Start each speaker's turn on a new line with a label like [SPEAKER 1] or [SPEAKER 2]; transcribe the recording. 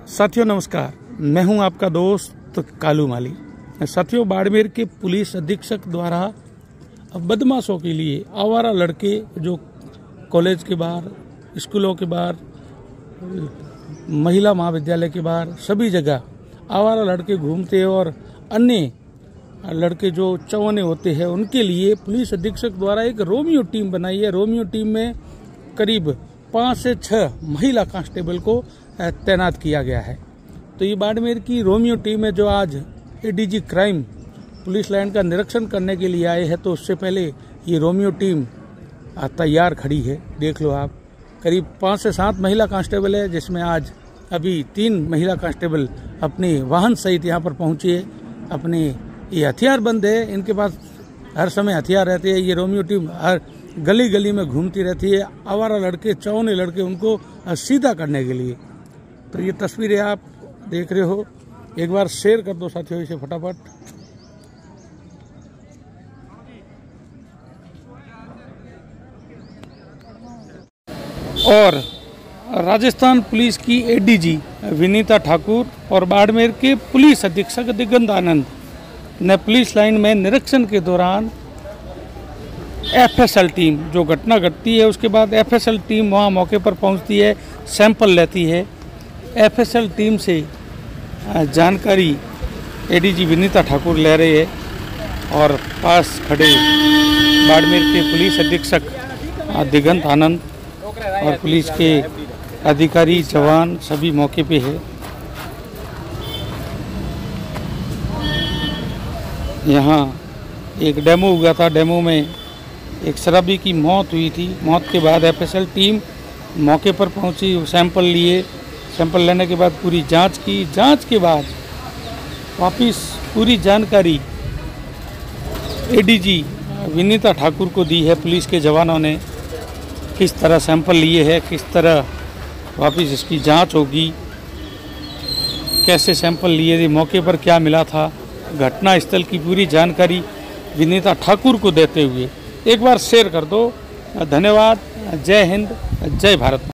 [SPEAKER 1] साथियों नमस्कार, मैं हूं आपका दोस्त कालू माली। साथियों, बाड़मेर के पुलिस अधीक्षक द्वारा बदमाशों के लिए आवारा लड़के जो कॉलेज के बाहर, स्कूलों के बाहर, महिला महाविद्यालय के बाहर सभी जगह आवारा लड़के घूमते हैं और अन्य लड़के जो चौने होते हैं उनके लिए पुलिस अधीक्षक द्वारा एक रोमियो टीम बनाई है। रोमियो टीम में करीब 5 से 6 महिला कांस्टेबल को तैनात किया गया है। तो ये बाड़मेर की रोमियो टीम है जो आज एडीजी क्राइम पुलिस लाइन का निरीक्षण करने के लिए आए हैं। तो उससे पहले ये रोमियो टीम तैयार खड़ी है। देख लो आप, करीब 5 से 7 महिला कांस्टेबल है, जिसमें आज अभी 3 महिला कांस्टेबल अपने वाहन सहित यहाँ पर पहुंचे। अपने ये हथियार बंद है, इनके पास हर समय हथियार रहते हैं। ये रोमियो टीम हर गली गली में घूमती रहती है, आवारा लड़के, चौने लड़के उनको सीधा करने के लिए। तो ये तस्वीरें आप देख रहे हो, एक बार शेयर कर दो साथियों इसे फटाफट। और राजस्थान पुलिस की एडीजी विनीता ठाकुर और बाड़मेर के पुलिस अधीक्षक दिगंत आनंद ने पुलिस लाइन में निरीक्षण के दौरान एफएसएल टीम जो घटना घटती है उसके बाद एफएसएल टीम वहां मौके पर पहुंचती है, सैंपल लेती है। एफएसएल टीम से जानकारी एडीजी विनीता ठाकुर ले रहे हैं और पास खड़े बाड़मेर के पुलिस अधीक्षक दिगंत आनंद और पुलिस के अधिकारी जवान सभी मौके पे है। यहाँ एक डेमो हुआ था, डेमो में एक शराबी की मौत हुई थी। मौत के बाद एफएसएल टीम मौके पर पहुंची, सैंपल लिए, सैंपल लेने के बाद पूरी जांच की। जांच के बाद वापिस पूरी जानकारी एडीजी विनीता ठाकुर को दी है। पुलिस के जवानों ने किस तरह सैंपल लिए हैं, किस तरह वापिस इसकी जांच होगी, कैसे सैंपल लिए थे, मौके पर क्या मिला था, घटना स्थल की पूरी जानकारी विनीता ठाकुर को देते हुए एक बार शेयर कर दो। धन्यवाद। जय हिंद, जय भारत।